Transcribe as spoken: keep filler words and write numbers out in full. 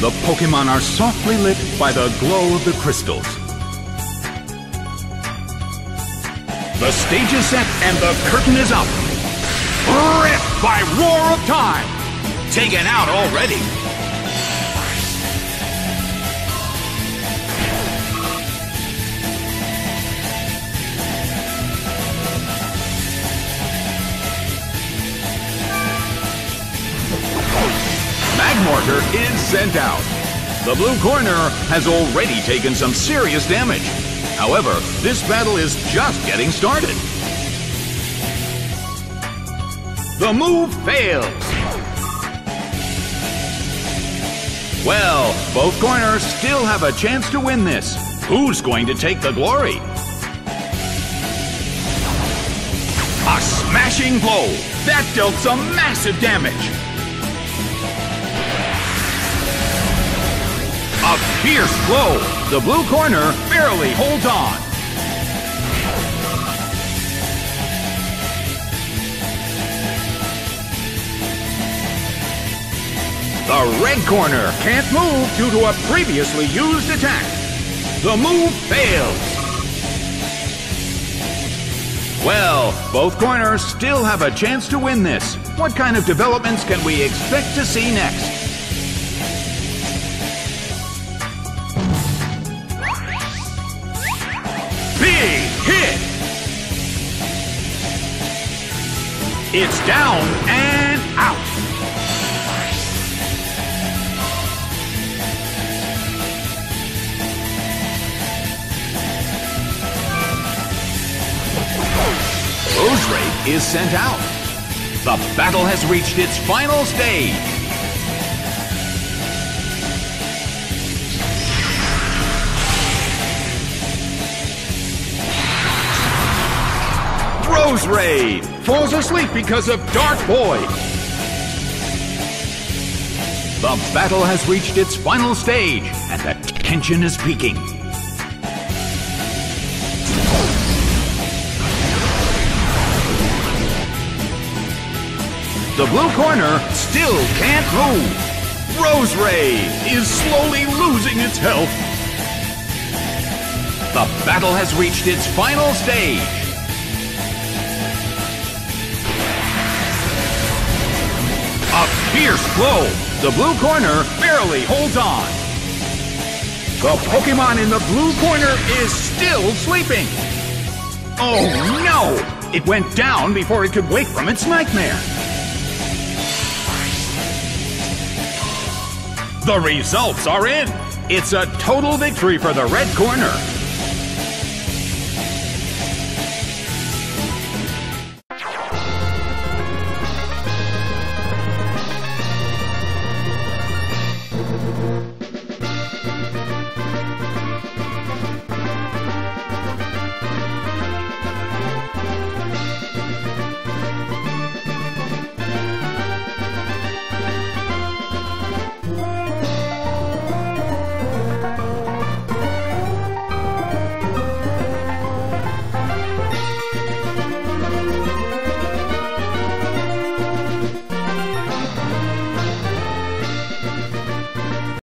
The Pokémon are softly lit by the glow of the crystals. The stage is set and the curtain is up. Ripped by Roar of Time. Taken out already. Magmortar is sent out. The blue corner has already taken some serious damage. However, this battle is just getting started. The move fails. Well, both corners still have a chance to win this. Who's going to take the glory? A smashing blow. That dealt some massive damage. A fierce blow. The blue corner barely holds on. The red corner can't move due to a previously used attack. The move fails. Well, both corners still have a chance to win this. What kind of developments can we expect to see next? Big hit! It's down and out. Roserade is sent out. The battle has reached its final stage. Roserade falls asleep because of Dark Void. The battle has reached its final stage, and the tension is peaking. The blue corner still can't move. Roserade is slowly losing its health. The battle has reached its final stage. A fierce blow. The blue corner barely holds on. The Pokémon in the blue corner is still sleeping. Oh no! It went down before it could wake from its nightmare. The results are in. It's a total victory for the red corner.